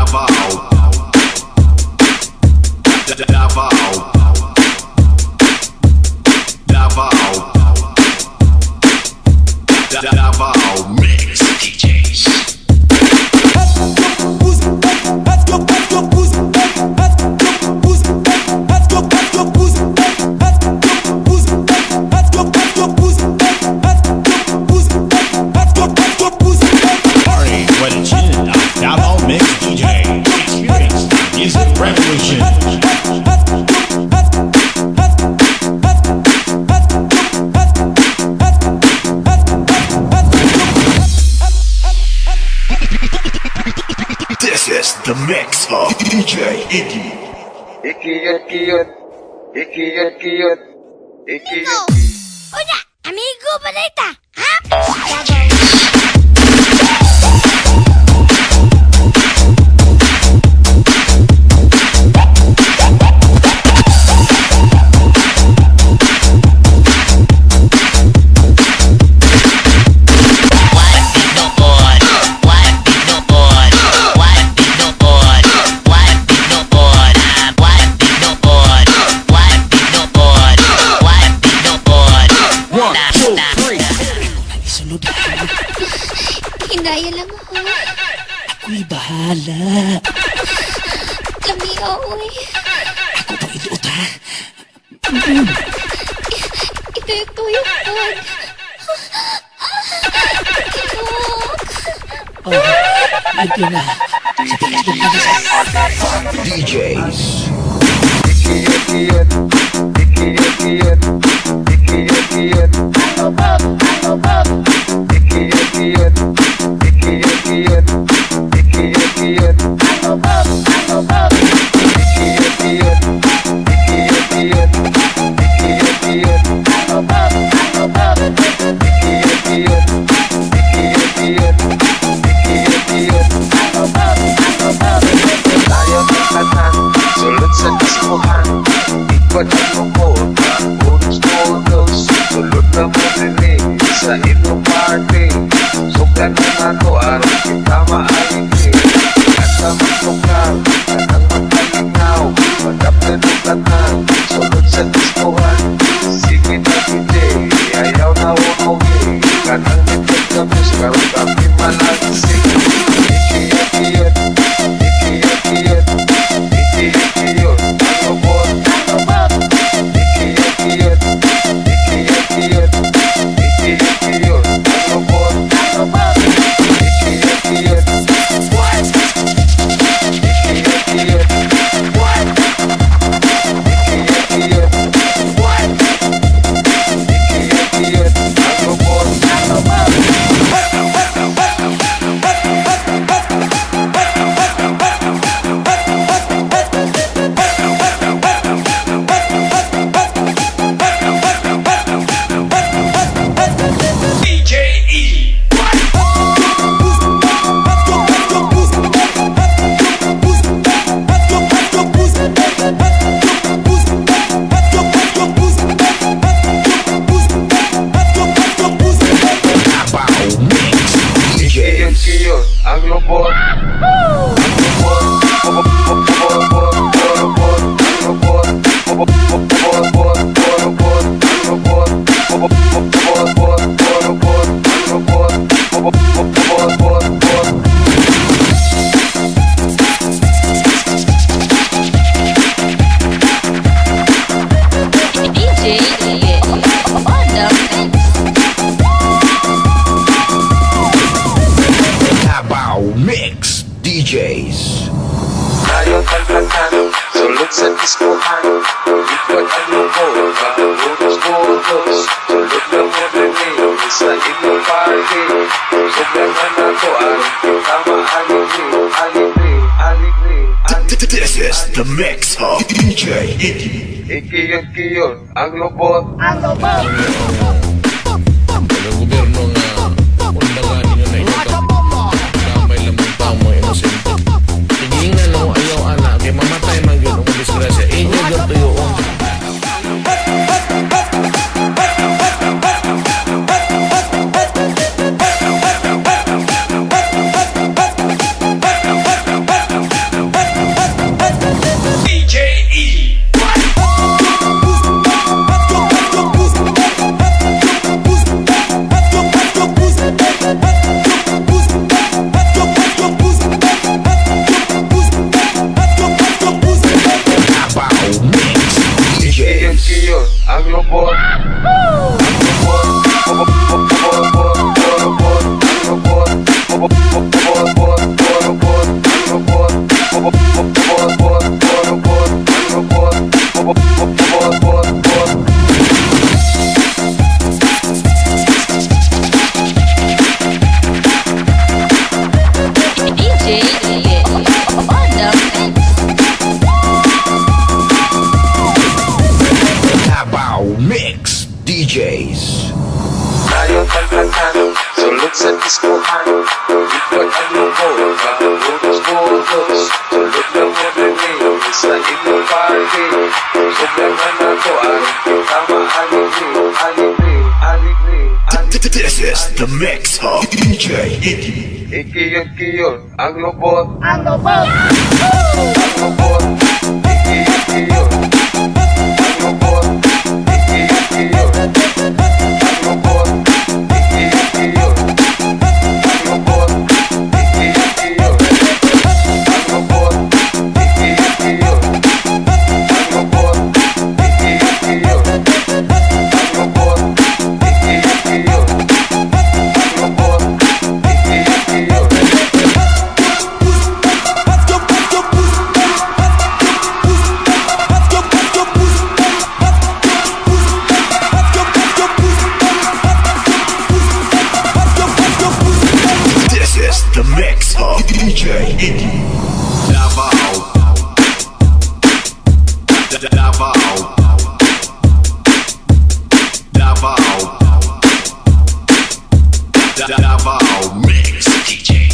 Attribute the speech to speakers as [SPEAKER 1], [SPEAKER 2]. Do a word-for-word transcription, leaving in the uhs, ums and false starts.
[SPEAKER 1] The mix of D J Iggy.
[SPEAKER 2] Iggy yun, Iggy yun. Iggy yun, Iggy yun. Iggy yun.
[SPEAKER 3] Una, amigo balita, ha?
[SPEAKER 4] Hindayan lang ako.
[SPEAKER 5] Ako'y bahala.
[SPEAKER 4] Kami, oy.
[SPEAKER 5] Ako pa iluot, ha?
[SPEAKER 4] Ito yung tuyok ko.
[SPEAKER 5] Oh, nandiyan na. Sa taas ng labas.
[SPEAKER 1] D Js.
[SPEAKER 2] Iggy yun, Iggy yun. Iggy yun, Iggy yun. Iggy yun, Iggy yun. Ano Bob? Ano Bob? Iggy yun, Iggy yun. Iggy yun, Iggy yun. Iggy yun, Iggy yun. Ano Bob? Ano Bob? Iggy yun, Iggy yun. Iggy yun, Iggy yun. Iggy yun, Iggy yun. Ano Bob? Ano Bob? Iggy yun, Iggy yun. Iggy yun, Iggy yun. Iggy yun, Iggy yun. Ano Bob? Ano Bob? Tayo ng katan, sulod sa kasmuhan. Ikot ang lungkot, unos-unos. Sulod na marinig sa inyong party. Sukan na nato, araw kita maayigin. At sa magtungkang, kanang magkalingaw. Madap na nukatan, sulod sa kasmuhan. Sige na hindi, ayaw na umuwi. Kanang nitog kami, karoon kami malagising. Iggy yun, Iggy yun. Iggy yun, Iggy yun. Iggy yun, Iggy yun. Ano Bob? Ano Bob? Iggy yun, Iggy yun. Iggy yun, Iggy yun. Iggy yun, Iggy yun. Ano Bob? Ano Bob? Iggy yun, Iggy yun. What? Iggy yun, Iggy yun. What? Iggy yun, Iggy yun. What? Iggy yun, Iggy yun. Ano Bob? Ano Bob? Ang robot, ang robot, robot, robot, robot, robot, robot, robot, robot, robot, robot, robot, robot, robot.
[SPEAKER 4] D J on the mix.
[SPEAKER 1] Mix D Js.
[SPEAKER 2] Tayo taglakan, sulod sa diskuhan. Ikot ang lungkot, unos-unos. Sulod na marinig sa inyong party. Sugan na nato, aling kita maaligri. Aligri, aligri, aligri.
[SPEAKER 1] This is the mix of D J Iggy.
[SPEAKER 2] Iggy yun, Iggy yun. Ang robot, ang robot.
[SPEAKER 6] Ang gobyerno nga undangan ninyo na ito damay lamang tao mo inosente. Tingnan mo ayaw anak kay mamatay man gyud ang disgrasya. Inyo gyud tuyoon.
[SPEAKER 2] looks. Tulog lang mo rin eh, sa iyong party. Sugangan ako, aling tama, aling rin, aling rin, aling rin, aling rin.
[SPEAKER 1] This is the mix of D J Iggy.
[SPEAKER 2] Ikiyon-kiyon, ang lubot, ang lubot, ang lubot, ikiyon-kiyon, ang lubot, ikiyon-kiyon, ang lubot, ikiyon-kiyon, ang lubot, ikiyon-kiyon, ang lubot, ikiyon-kiyon, ang lubot, ikiyon-kiyon, ang lubot, ikiyon-kiyon, ang lubot.
[SPEAKER 1] This is the mix of D J Iggy. Davao. Davao. Davao. Davao mix D J.